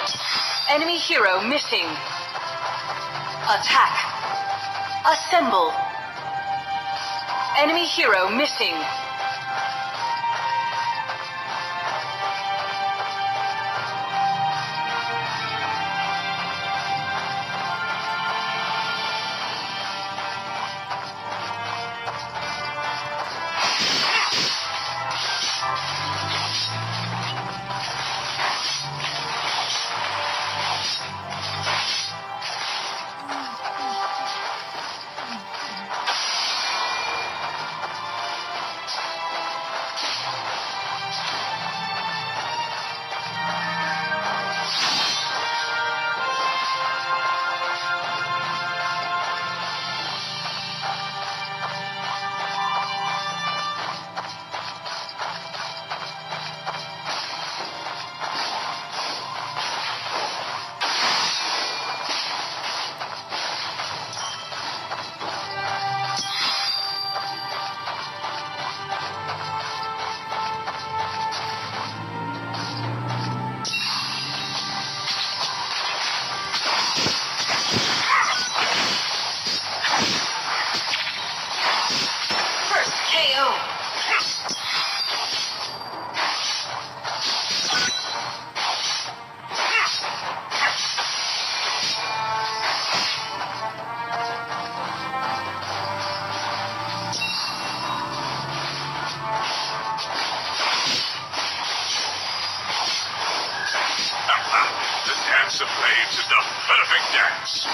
Enemy hero missing. Attack. Assemble. Enemy hero missing. Dancer plays the perfect dance.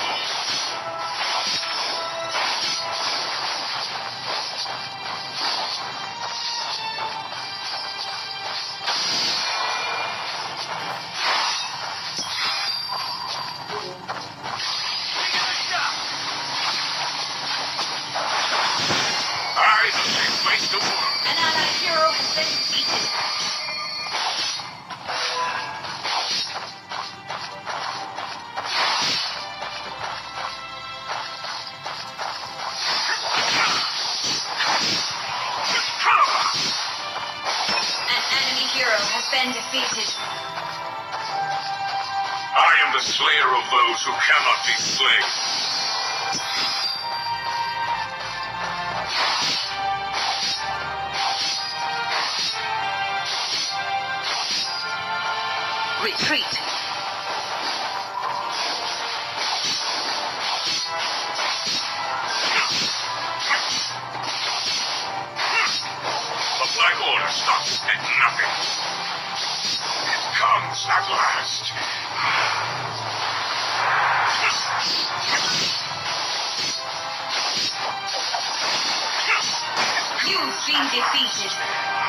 The world. An allied hero has been defeated. An enemy hero has been defeated. I am the slayer of those who cannot be slain. Retreat. The Black Order stops at nothing. It comes at last. You've been defeated.